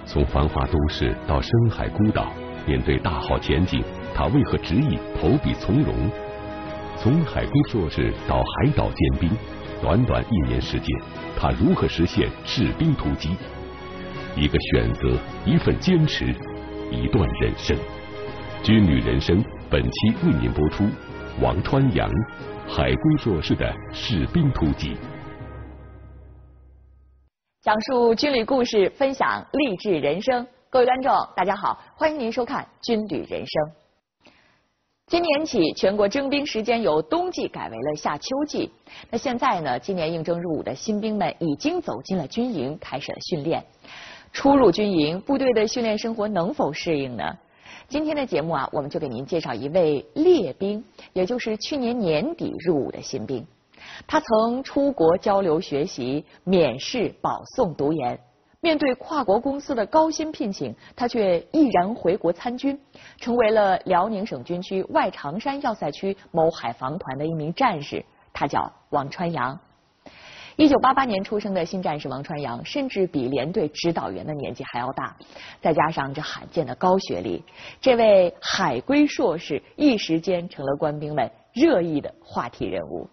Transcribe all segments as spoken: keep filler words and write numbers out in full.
从繁华都市到深海孤岛，面对大好前景，他为何执意投笔从戎？从海归硕士到海岛尖兵，短短一年时间，他如何实现士兵突击？一个选择，一份坚持，一段人生。军旅人生本期为您播出王川阳，海归硕士的士兵突击。 讲述军旅故事，分享励志人生。各位观众，大家好，欢迎您收看《军旅人生》。今年起，全国征兵时间由冬季改为了夏秋季。那现在呢，今年应征入伍的新兵们已经走进了军营，开始了训练。初入军营，部队的训练生活能否适应呢？今天的节目啊，我们就给您介绍一位列兵，也就是去年年底入伍的新兵。他曾出国交流学习，免试保送读研。面对跨国公司的高薪聘请，他却毅然回国参军，成为了辽宁省军区外长山要塞区某海防团的一名战士。他叫王川阳。一九八八年出生的新战士王川阳，甚至比连队指导员的年纪还要大，再加上这罕见的高学历，这位海归硕士一时间成了官兵们热议的话题人物。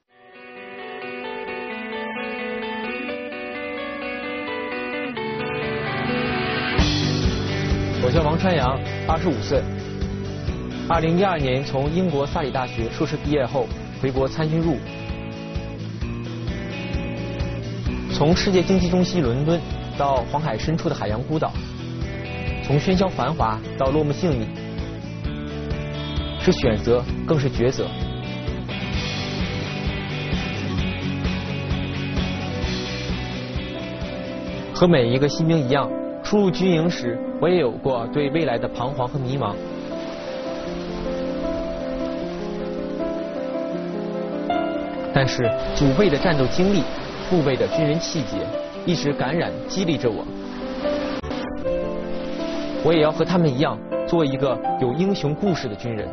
我叫王川阳，二十五岁。二零一二年从英国萨里大学硕士毕业后，回国参军入伍。从世界经济中心伦敦到黄海深处的海洋孤岛，从喧嚣繁华到落寞静谧，是选择，更是抉择。和每一个新兵一样，初入军营时，我也有过对未来的彷徨和迷茫。但是祖辈的战斗经历，父辈的军人气节，一直感染激励着我。我也要和他们一样，做一个有英雄故事的军人。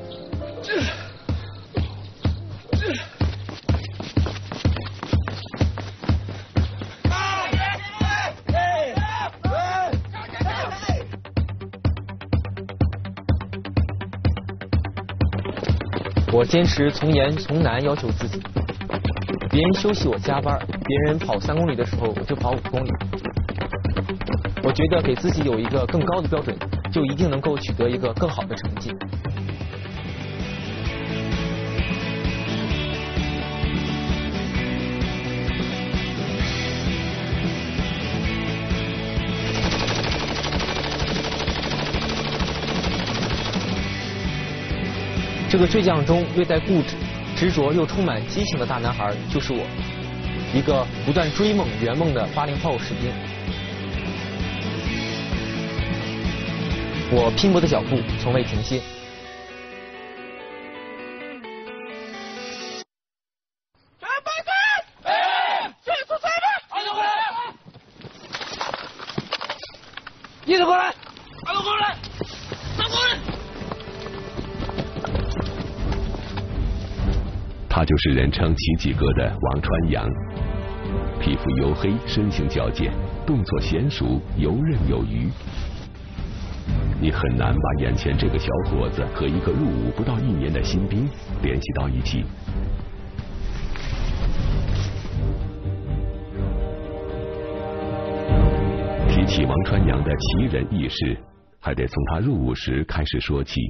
我坚持从严从难要求自己，别人休息我加班，别人跑三公里的时候我就跑五公里。我觉得给自己有一个更高的标准，就一定能够取得一个更好的成绩。这个倔强中略带固执、执着又充满激情的大男孩就是我，一个不断追梦圆梦的八零后士兵。我拼搏的脚步从未停歇。 一直过来，二路过来，三过来。 他就是人称奇迹哥的王川阳，皮肤黝黑，身形矫健，动作娴熟，游刃有余。你很难把眼前这个小伙子和一个入伍不到一年的新兵联系到一起。提起王川阳的奇人异事，还得从他入伍时开始说起。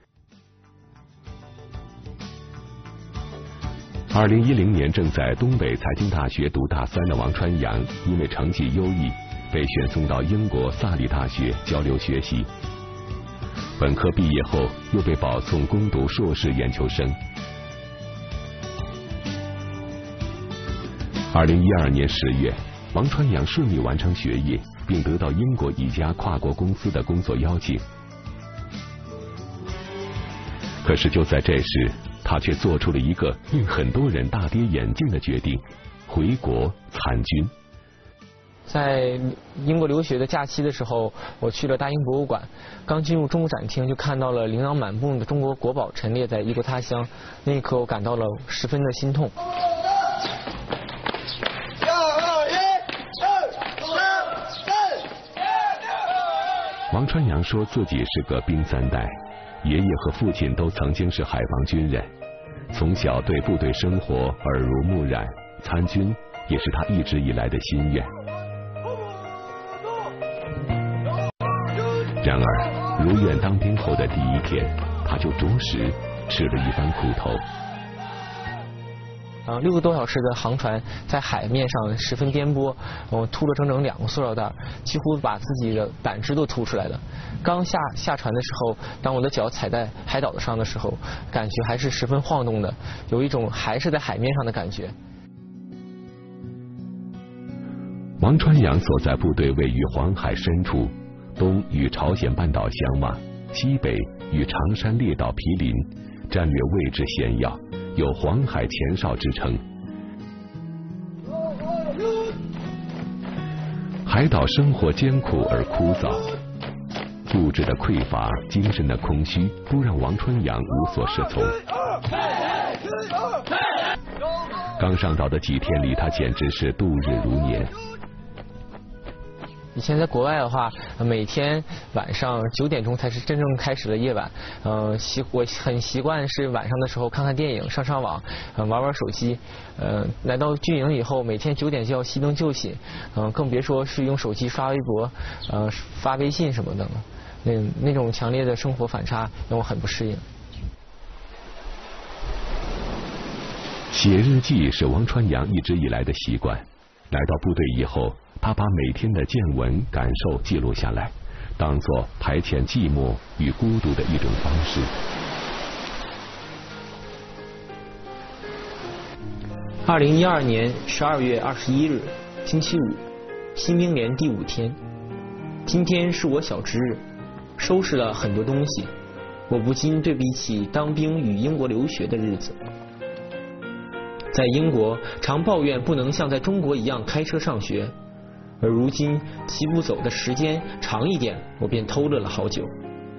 二零一零年正在东北财经大学读大三的王川阳，因为成绩优异，被选送到英国萨里大学交流学习。本科毕业后，又被保送攻读硕士研究生。二零一二年十月，王川阳顺利完成学业，并得到英国一家跨国公司的工作邀请。可是就在这时，他却做出了一个令很多人大跌眼镜的决定：回国参军。 在英国留学的假期的时候，我去了大英博物馆，刚进入中国展厅就看到了琳琅满目的中国国宝陈列在异国他乡，那一刻我感到了十分的心痛。 王传阳说自己是个兵三代，爷爷和父亲都曾经是海防军人，从小对部队生活耳濡目染，参军也是他一直以来的心愿。然而，如愿当兵后的第一天，他就着实吃了一番苦头。 啊，六个多小时的航船在海面上十分颠簸，我吐了整整两个塑料袋，几乎把自己的胆汁都吐出来了。刚下下船的时候，当我的脚踩在海岛上的时候，感觉还是十分晃动的，有一种还是在海面上的感觉。 王传阳所在部队位于黄海深处，东与朝鲜半岛相望，西北与长山列岛毗邻，战略位置险要，有黄海前哨之称。海岛生活艰苦而枯燥，物质的匮乏，精神的空虚，都让王传阳无所适从。刚上岛的几天里，他简直是度日如年。 以前在国外的话，每天晚上九点钟才是真正开始的夜晚。呃，习我很习惯是晚上的时候看看电影、上上网、呃、玩玩手机。呃，来到军营以后，每天九点就要熄灯就寝，嗯、呃，更别说是用手机刷微博、呃发微信什么的了。那那种强烈的生活反差让我很不适应。 写日记是王传阳一直以来的习惯。来到部队以后，他把每天的见闻感受记录下来，当作排遣寂寞与孤独的一种方式。 二零一二年十二月二十一日，星期五，新兵连第五天。今天是我小值日，收拾了很多东西，我不禁对比起当兵与英国留学的日子。在英国常抱怨不能像在中国一样开车上学，而如今骑步走的时间长一点，我便偷乐了好久。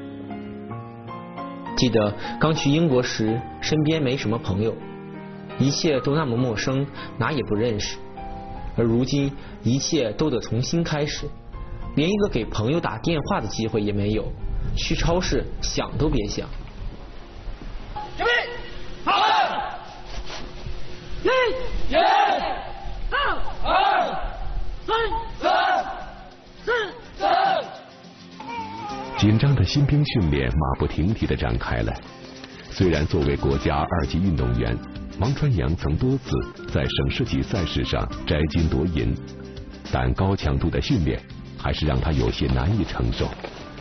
记得刚去英国时，身边没什么朋友，一切都那么陌生，哪也不认识。而如今一切都得重新开始，连一个给朋友打电话的机会也没有，去超市想都别想。 准备好了，一、二、二、三、三、四、三。 紧张的新兵训练马不停蹄地展开了。虽然作为国家二级运动员，王传阳曾多次在省市级赛事上摘金夺银，但高强度的训练还是让他有些难以承受。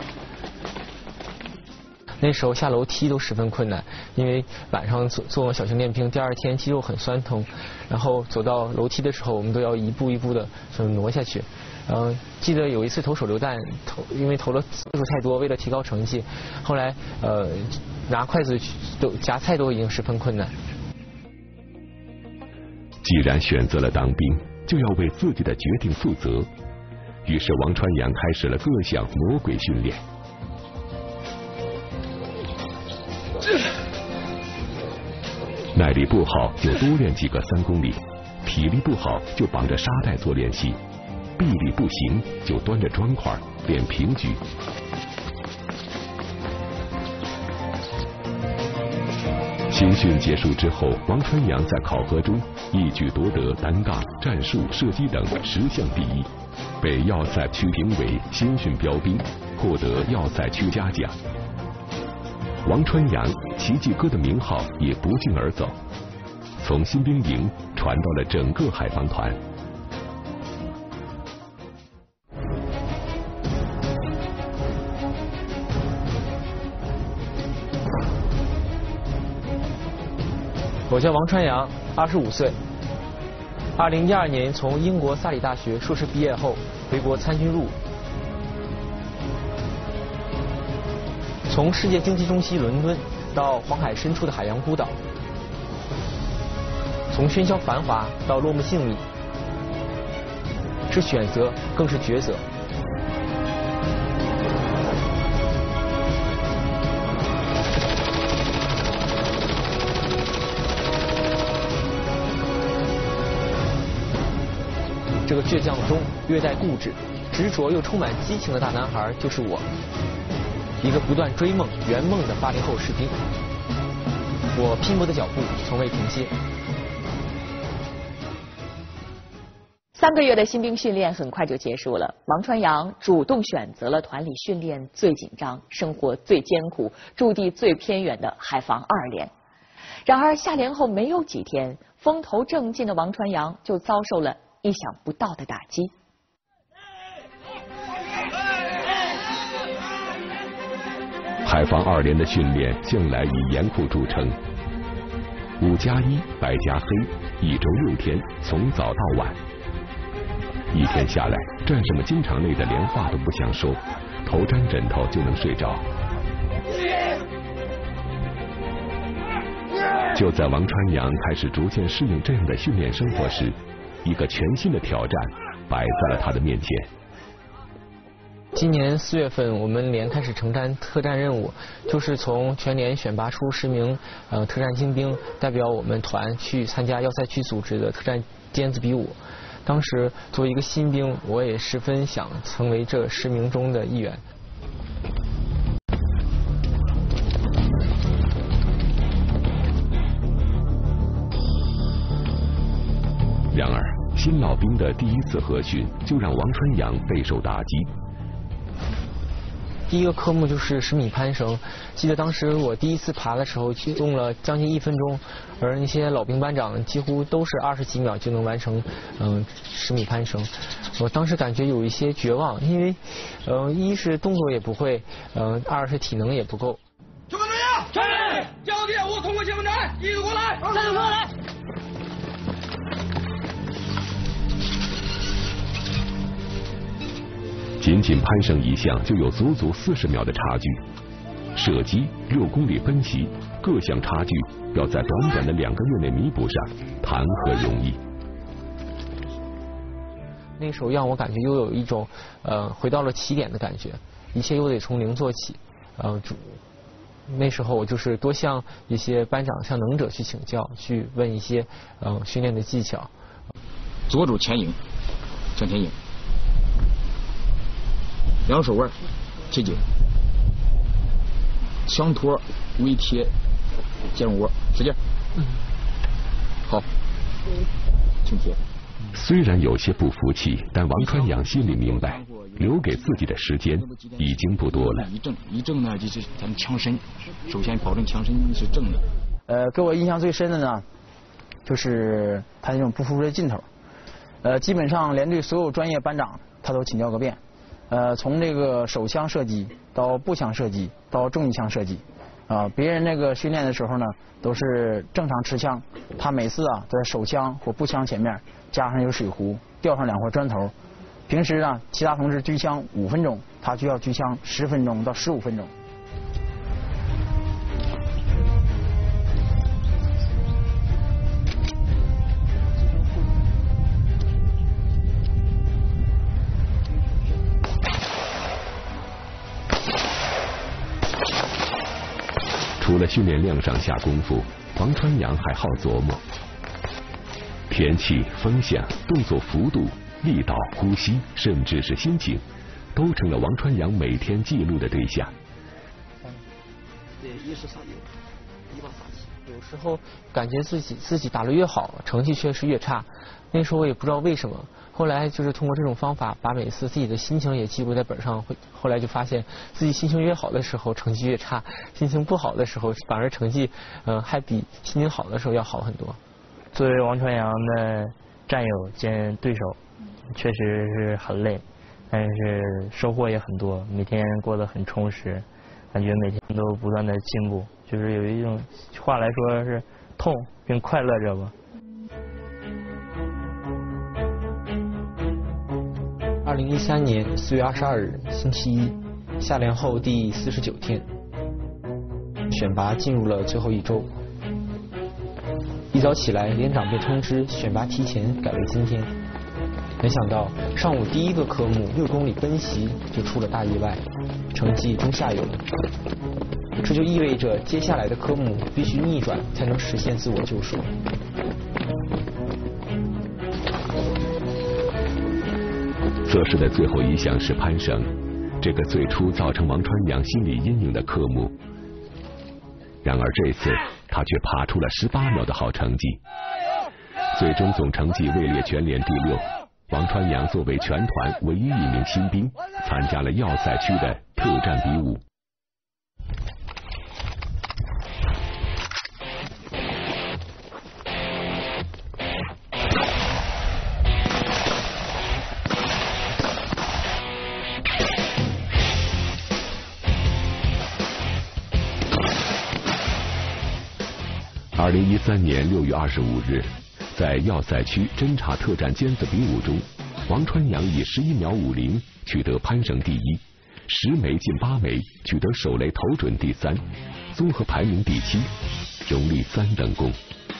那时候下楼梯都十分困难，因为晚上做做小型练兵，第二天肌肉很酸痛，然后走到楼梯的时候，我们都要一步一步的挪下去。嗯，记得有一次投手榴弹，投因为投了次数太多，为了提高成绩，后来呃拿筷子都夹菜都已经十分困难。 既然选择了当兵，就要为自己的决定负责。于是王传阳开始了各项魔鬼训练。耐力不好就多练几个三公里，体力不好就绑着沙袋做练习，臂力不行就端着砖块练平举。新训结束之后，王传阳在考核中一举夺得单杠、战术、射击等十项第一，被要塞区评为新训标兵，获得要塞区嘉奖。王传阳奇迹哥的名号也不胫而走，从新兵营传到了整个海防团。 我叫王传阳，二十五岁。二零一二年从英国萨里大学硕士毕业后，回国参军入伍。从世界经济中心伦敦到黄海深处的海洋孤岛，从喧嚣繁华到落寞静谧，是选择，更是抉择。这个倔强中略带固执， 执着又充满激情的大男孩就是我，一个不断追梦圆梦的八零后士兵。我拼搏的脚步从未停歇。 三个月的新兵训练很快就结束了，王传阳主动选择了团里训练最紧张、生活最艰苦、驻地最偏远的海防二连。然而下连后没有几天，风头正劲的王传阳就遭受了意想不到的打击。 海防二连的训练向来以严酷著称，五加一白加黑，一周六天，从早到晚。一天下来，战士们经常累得连话都不想说，头沾枕头就能睡着。就在王传阳开始逐渐适应这样的训练生活时，一个全新的挑战摆在了他的面前。 今年四月份，我们连开始承担特战任务，就是从全连选拔出十名呃特战精兵，代表我们团去参加要塞区组织的特战尖子比武。当时作为一个新兵，我也十分想成为这十名中的一员。 然而，新老兵的第一次合训就让王传阳备受打击。 第一个科目就是十米攀绳，记得当时我第一次爬的时候，用了将近一分钟，而那些老兵班长几乎都是二十几秒就能完成嗯十米攀绳。我当时感觉有一些绝望，因为呃一是动作也不会，呃二是体能也不够。 就跟队呀，全队交替我通过前门站，一个过来，三个过来。 仅仅攀绳一项就有足足四十秒的差距，射击、六公里奔袭，各项差距要在短短的两个月内弥补上，谈何容易？ 那时候让我感觉又有一种呃回到了起点的感觉，一切又得从零做起。呃，主那时候我就是多向一些班长、向能者去请教，去问一些呃训练的技巧。 左肘前迎，向前迎。两手腕贴紧，枪托微贴，肩窝，使劲。嗯，好，轻贴。 虽然有些不服气，但王传阳心里明白，留给自己的时间已经不多了。 一正一正呢，就是咱们枪身，首先保证枪身是正的。 呃，给我印象最深的呢，就是他那种不服输的劲头。呃，基本上连队所有专业班长他都请教个遍。呃，从这个手枪射击到步枪射击到重机枪射击，啊、呃，别人那个训练的时候呢，都是正常持枪，他每次啊在手枪或步枪前面加上一个水壶，吊上两块砖头。平时呢，其他同志狙枪五分钟，他就要狙枪十分钟到十五分钟。 除了训练量上下功夫，王传阳还好琢磨。天气、风向、动作幅度、力道、呼吸，甚至是心情，都成了王传阳每天记录的对象。 有时候感觉自己自己打得越好，成绩确实越差。那时候我也不知道为什么。后来就是通过这种方法，把每次自己的心情也记录在本上。后来就发现自己心情越好的时候，成绩越差；心情不好的时候，反而成绩呃还比心情好的时候要好很多。 作为王传阳的战友兼对手，确实是很累，但是收获也很多，每天过得很充实，感觉每天都不断的进步，就是有一种话来说是痛并快乐着吧。 二零一三年四月二十二日，星期一，下连后第四十九天，选拔进入了最后一周。一早起来，连长便通知选拔提前改为今天。没想到上午第一个科目六公里奔袭就出了大意外，成绩中下游。这就意味着接下来的科目必须逆转才能实现自我救赎。 测试的最后一项是攀绳，这个最初造成王传阳心理阴影的科目。然而这次他却爬出了十八秒的好成绩，最终总成绩位列全连第六。王传阳作为全团唯一一名新兵，参加了要塞区的特战比武。二零一三年六月二十五日，在要塞区侦察特战尖子比武中，王传阳以十一秒五零取得攀绳第一，十枚进八枚，取得手雷投准第三，综合排名第七，荣立三等功。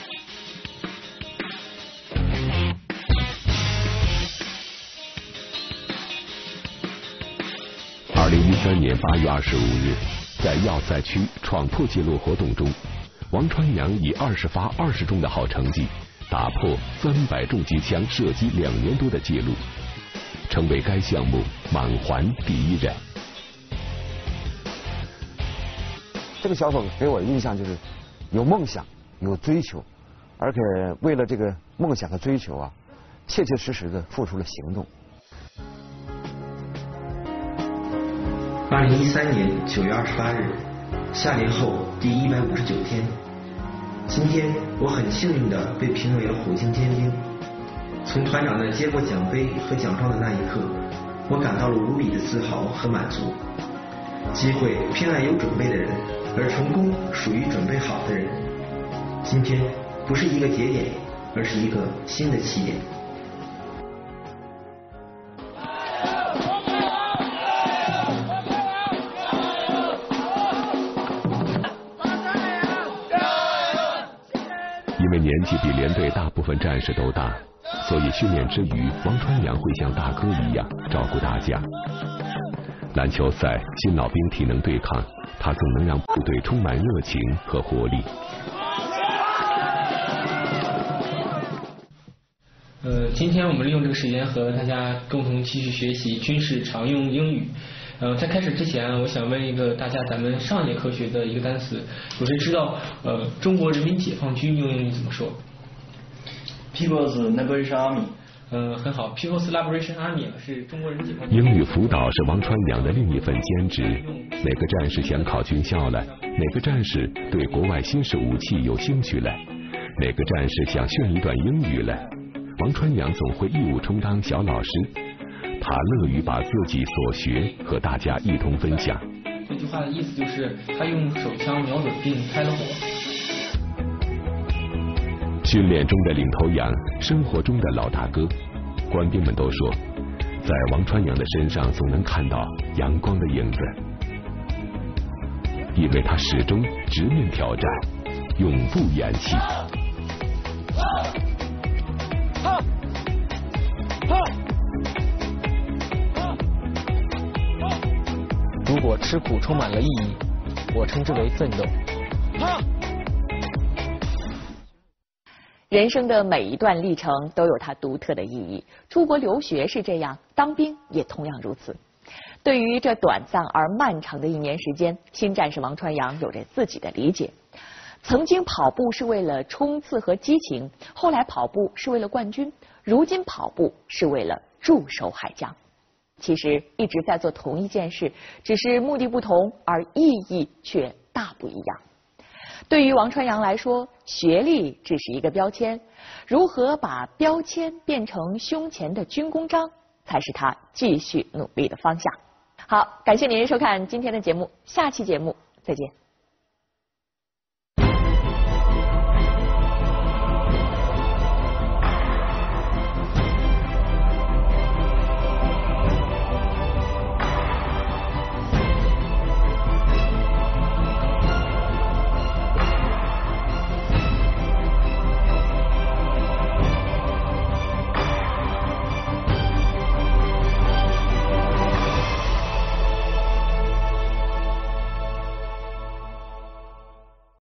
二零一三年八月二十五日，在要塞区闯破记录活动中，王传阳以二十发二十中的好成绩，打破三百重机枪射击两年多的记录，成为该项目满环第一人。 这个小伙给我的印象就是有梦想、有追求，而且为了这个梦想和追求啊，切切实实的付出了行动。 二零一三年九月二十八日。下连后第一百五十九天，今天我很幸运地被评为了虎鲸尖兵。从团长的接过奖杯和奖状的那一刻，我感到了无比的自豪和满足。机会偏爱有准备的人，而成功属于准备好的人。今天不是一个节点，而是一个新的起点。 因为年纪比连队大部分战士都大，所以训练之余，王传阳会像大哥一样照顾大家。篮球赛、新老兵体能对抗，他总能让部队充满热情和活力。 呃，今天我们利用这个时间和大家共同继续学习军事常用英语。呃，在开始之前，我想问一个大家咱们上节课学的一个单词，有谁知道呃中国人民解放军用英语怎么说 ？People's Liberation Army。 呃，很好 ，People's Liberation Army 是中国人民解放军。 英语辅导是王传阳的另一份兼职。哪个战士想考军校了？哪个战士对国外新式武器有兴趣了？哪个战士想炫一段英语了？王传阳总会义务充当小老师。他乐于把自己所学和大家一同分享。 这句话的意思就是他用手枪瞄准并开了火。 训练中的领头羊，生活中的老大哥，官兵们都说，在王传阳的身上总能看到阳光的影子，因为他始终直面挑战，永不言弃。 如果吃苦充满了意义，我称之为奋斗。 人生的每一段历程都有它独特的意义，出国留学是这样，当兵也同样如此。对于这短暂而漫长的一年时间，新战士王传阳有着自己的理解。曾经跑步是为了冲刺和激情，后来跑步是为了冠军，如今跑步是为了驻守海疆。其实一直在做同一件事，只是目的不同，而意义却大不一样。对于王传阳来说，学历只是一个标签，如何把标签变成胸前的军功章，才是他继续努力的方向。好，感谢您收看今天的节目，下期节目再见。